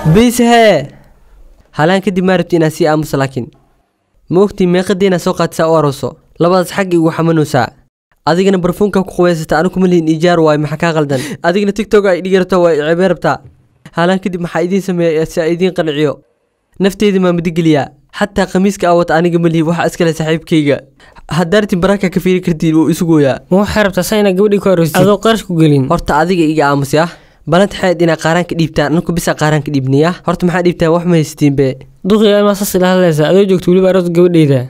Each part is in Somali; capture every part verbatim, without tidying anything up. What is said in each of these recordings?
بيس هي هلان كدي ما ربتي ناسي أمس لكن موقتي ما قدينا سوقات سأوارسو لبض حقي وحمنو ساعة أدينا برفونك كويسة أنا كملين إيجار واي محكا غلدن أدينا تيك توك إيجارته واي عبارة بتاع هلان كدي محايدين سمي سايدين قنعيو نفتي دي ما مدقليا حتى قميصك أوت أنا قبلي وح أسكال سحيب كيجا هدارتي براكا كفير كرتين ويسوقويا مو حربت ساينا قبلي كوروستي أذو قرش كوجلين هرت أديك إيجا أمس يا بنات حيد إنا قارن كديبتا أنكو بس قارن كديبنيا هرت محد ديبتا وح ما يستين بي دغيا ما صص لها لازا أذو جوك تقولي بارد قبلي ذا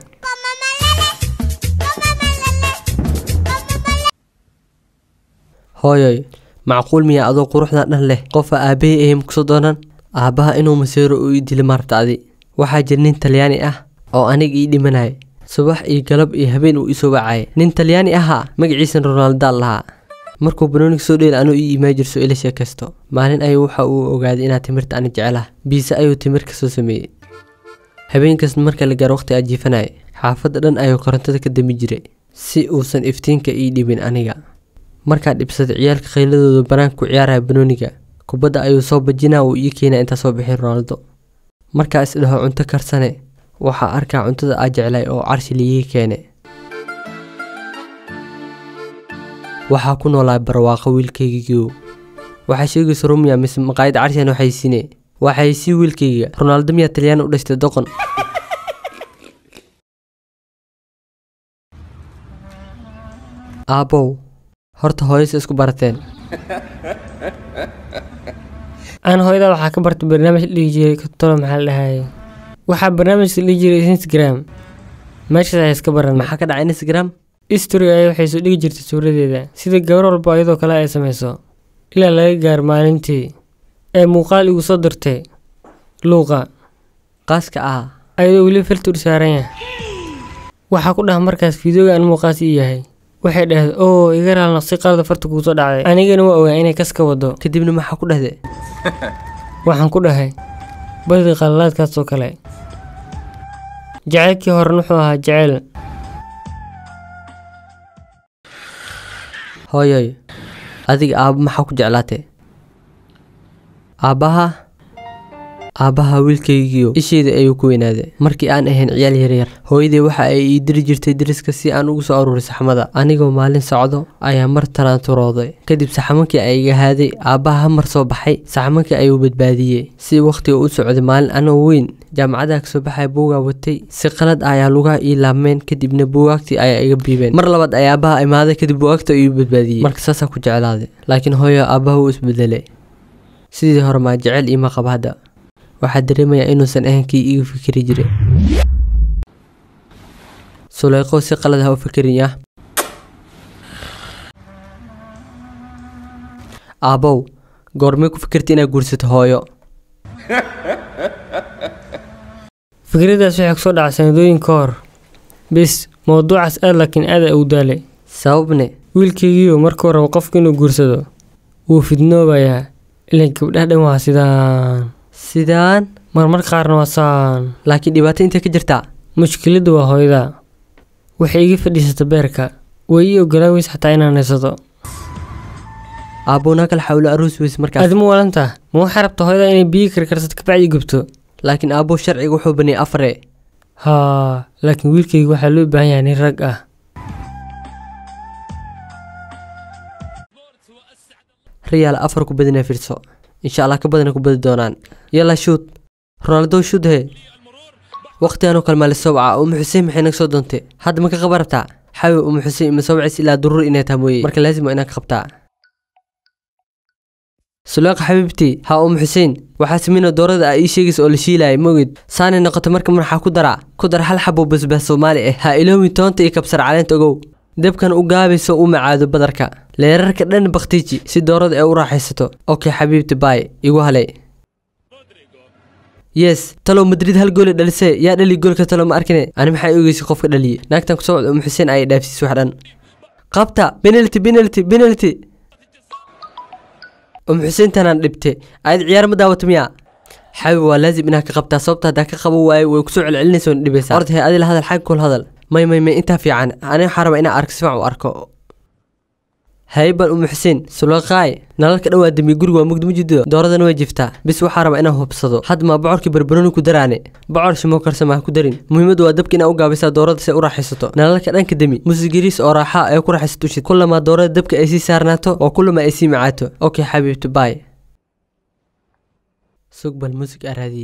هاي معقول ميا أذو قروحنا له قفا أبي إيه مقصودنا أباها إنه مسير ويدي لمرت عادي waxaa jir nin Talyaani ah oo aniga ii dhimanay subax iyo galab iyo habeen uu isoo wacay nin Talyaani ah magaciisa Ronaldo lahaa markuu Banonig soo dheel anu ii imaajir soo ila sheekasto maalin ay waxa uu ogaaday inaa timirta aan jecelahay biisa ayuu timir ka soo sameeyay habeenkaas marka la gaar waqti ajiifanay xaafadda dhan ayuu korontada ka dami jiray si uusan iftiinka ii dhibin aniga marka dhibsada ciyaalka khayladooda banaanku ciyaaraya Banoniga kubadda ayuu soo bajinaa uu ii keenay inta soo bixin Ronaldo markaas dhaho cunto karsane waxa arkaa cuntada aan jeclay oo carshi liiga keenay waxa ku noolaa barwaaqo wiilkaygiiyo waxa sheegay Romeo mis maqaayad carshan waxay siinay waxay si wiilkayga Ronaldo miya Talyaani u dhashtay doqon abo horta hooyis isku barateen أنا هو إذا وحكي برت برنامج اللي يجي كتطلع محل هاي وحب برنامج اللي يجي إنستغرام ماشي زي إسكبرنا ما حكى على إنستغرام إستوري أي وحيس اللي يجي تصور ذي سيد الجورة البايضة كلا إسمسه إلا لا يجار مالنتي أي مقال وصدرتي لغة قاسك آه أيوة ولي فلتر سارين وحكوا لها مركز فيديو عن مقاسية هاي waxay dhahay oo iga raal naqsi qalad farta ku soo dhacay anigana waa ogaa inay kaska wado kadibna ma xaq ku dhahday waxaan ku dhahay badi qaladaadkaas oo kale jacaylkii hore wuxuu ahaa jacayl hooyay adiga aab ma ku jeclaatay aabaha aabaha wiilkaygiyo isheeda ayuu ku weynaaday markii aan ahayn ciyaal yar yar hooyadii waxa ay ii diri jirtay diriska si aan ugu soo aruuriyo saxmada anigoo maalin socdo ayaa mar taranturooday kadib saxmankii ay iga haaday aabaha mar soo baxay saxmankii ayuu badbaadiyay si waqti uu socday maalin anoo weyn jaamacada ka soo baxay buuga watay si qalad ayaa lugaha ii laameen kadibna buugagtii ayaa iga biibeen mar labaad ayaa aabaha imaaday kadib buugagta ayuu badbaadiyay marka saas ku jeclaaday laakiin hooyo aabaha uu isbedelay sidii hore ma jecel ima qaba hada waxaa dareemayaa inuusan ahayn kii igu fikiri jiray Sulayqo si qalad ah u fikiraya aabow goormee ku fikirtay inaad guursato hooyo fikradaas waxay ku soo dhacay sanadooyin ka hor bis mowduucaas aad laakiin aad u daalay sababne wiilkaygiiyo markuu rabo qofka inuu guursado wuu fidnoobayaa ilaa gabdhaha dhan waa sidaan sidaan marmar qaarna waa saan laakiin dhibaato inta ka jirta mushkiladu waa hooyada waxay iga fadhiisatay beerka way ii ogolaaweys xataa inaan neysado aabuna kala xawlo aroos weys markaas admu walanta ma waxa rabta hooyada inay biyo karkarsad ka bacdi gubto laakiin aabo sharciga wuxuu banay afare ha laakiin wiilkaygu waxa loo baahan yahay nin rag ah ريال أفرق بدنا فرصة إن شاء الله كبدنا كبد دونان يلا شوت رونالدو شوت هي وقت أنا كلمة للسبعة أم حسين محينك صدنتي هذا ما كخبرتها حاول أم حسين مسوعس إلى ضرر إنها تموي مركز لازم إنك خبتها سلاق حبيبتي ها أم حسين وحاسمين الدور ذا أي شيء يسأل شيء لا موجود ثاني نقطة مركز مرحا كدرع كدر حل حبو بس بس سومالي ها إلهي تونتي يكبسر علين تجو دبكن وقابي سو معاد بدركا leerarka dhan baqtiji si doorad ay u raaxaysato okay xabiibti bye igu halay yes talo Madrid hal gool dhalisay yaa dhali goolka talo ma arkine ani maxay ogeysay qofka dhaliyay naagtan ku soo um Xuseen ay dhaafisay wax dhan qabta penalty penalty penalty um Xuseen tanan dhibtay ay ciyaar ma daawato miya xabiib waa laazim inaad ka qabtaa sababta hada ka qabo waay way ku soo celcelinayso dhibaysa orday adil hadal xaq kul hadal may may may inta fiican ani xaraba ina arko si fiican u arko هايبل أم حسين سلوقاي نالك دوا دمي غوري waa mugdi mujido dooradana way jiftaa bis waxa raba inaan hubsado had ma bocorki barbarooni ku daraane bocor shimo karsama ku darin muhiimadu waa dabka inaa u gaabisa doorada si u raaxaysato naalka dhanka dami musigiris oo raaxa ay ku raaxaysato shid kullama doorada dabka ay si saarnaato oo kullama ay si macaato okay xabiibti bye suqbal musig araadi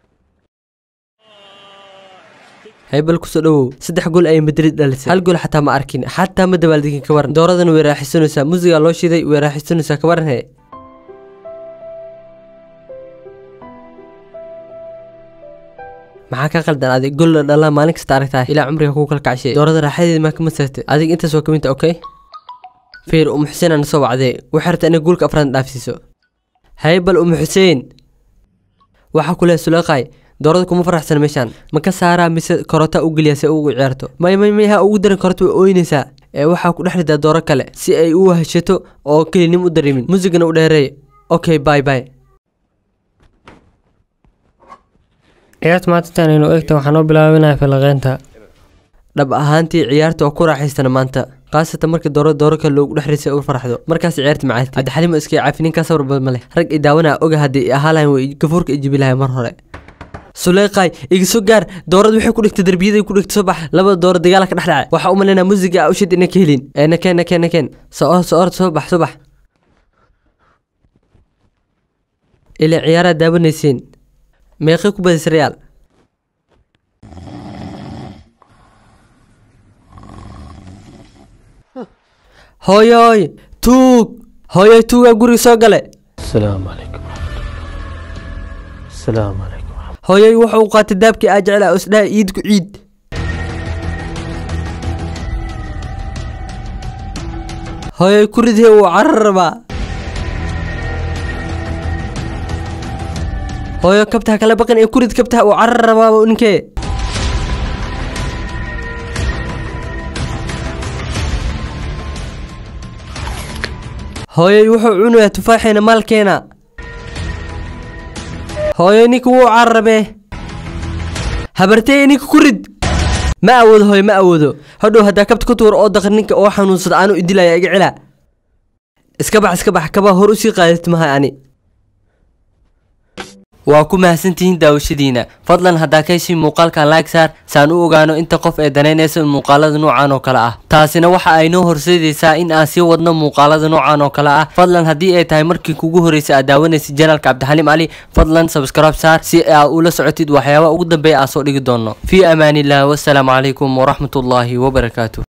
هايبل كسو دو صدح جول اي مدريد دلسي هل جول حتى ما اركين حتى ما دبالدين كورن دورادن وي راحيسنوسا موزيغا لو شيداي وي راحيسنوسا كورن هي maxaa ka qaldan adig gol dhala maalin kasta aragtaa ilaa cumriga ku kala kacay doorada raaxadeed ma kama saartay adig inta soo kaminta okay feer um xuseen aan soo wacday waxarta in goolka afraan dhaafsiiso haybal um xuseen waxa kula sulaqay doorada kuma faraxsan meeshan ma ka saara mise korota u galiya si uu ciyaarto may may may ha ugu daran korota oo ooynaysa ee waxa ku dhaxlida dooro kale si ay u heshato oo kalinim u dareemin muusigana u dheereey okay bye bye ciyaarta maanta tan inuu eegto waxaan u bilaabanayaa falaqeynta dhab ahaantii ciyaarta oo ku raaxaysana maanta qaasatan markii dooro dooro kale loogu dhaxrisay u farxdo markaas ciyaarta macaati hada xalimo iska caafinin ka sawir badan male rag idaawna oga hadii ahaalaan way gafuurka ijibilahay mar hore سليقاي إيجسو جار دورة وحي كل اكتدر بيدي كل اكتصبح لبا دورة دجالك نحلع وحا أمنا موسيقى أو شد إنك هلين أنا كان أنا كان كان صار صار صبح صبح إلى عيارة دابو نسين ما يخيكوا بس ريال هاي هاي توك هاي توك أقولي ساقلة السلام عليكم السلام عليكم هاي وحو قات دابك أجعل أسناء إيدك عيد هاي كرده وعربا هاي كبتها كلا بقن كرد كبتها وعربا ونكي هاي وحو عنو يا تفاحينا مالكينا هاي نيكو عربه هبرتي نيكو كرد ما أود هاي ما أوده هدو هدا كبت كتور أو دقر نيك أو حنون صدعانو إدلا يا جعلا اسكبح اسكبح كبا هروسي قايت مها يعني waa ku mahadsantihiin daawashadiina fadlan hadaa ka heshiin muuqaalkan like saar saan u ogaano inta qof ee daneynaysa muuqaalada noocan oo kale ah taasina waxa ay noo horseedaysaa in aan sii wadno muuqaalada noocan oo kale ah fadlan hadii ay tahay markii kugu horeysay aad daawanaysid channelka Cabdixaliim Cali fadlan subscribe saar si aad ula socotid waxyaabaha ugu dambeeya aan soo dhigi doono fi amaanillah wassalamu calaykum wa rahmatullahi wa barakaatuh